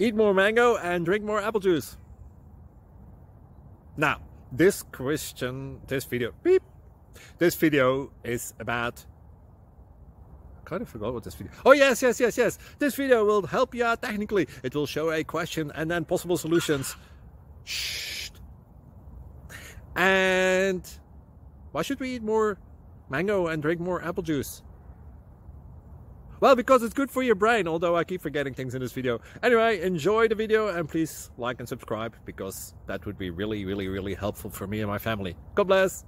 Eat more mango and drink more apple juice. Now, this video is about... I kind of forgot what this video... Oh, yes. This video will help you out technically. It will show a question and then possible solutions. Shh. And why should we eat more mango and drink more apple juice? Well, because it's good for your brain, although I keep forgetting things in this video. Anyway, enjoy the video and please like and subscribe, because that would be really helpful for me and my family. God bless!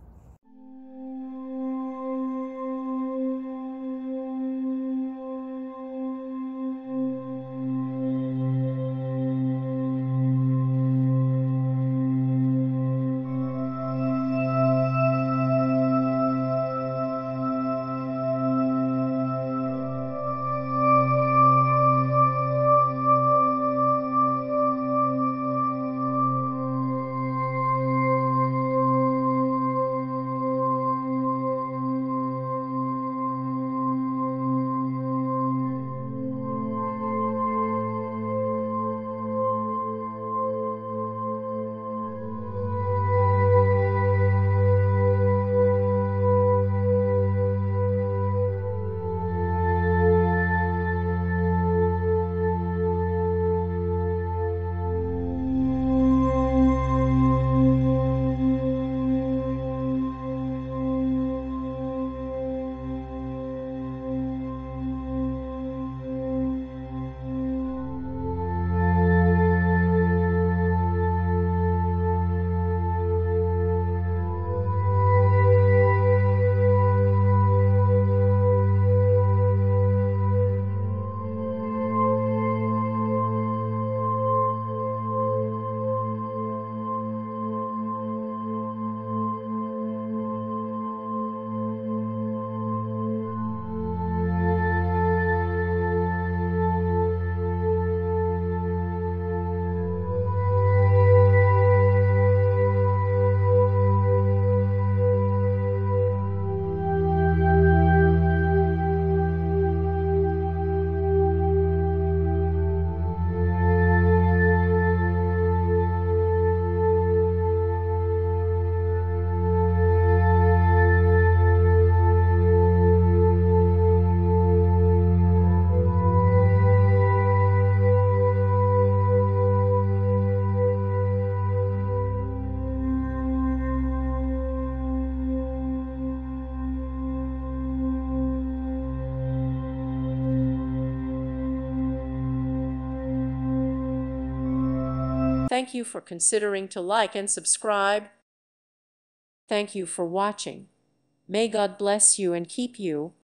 Thank you for considering to like and subscribe. Thank you for watching. May God bless you and keep you.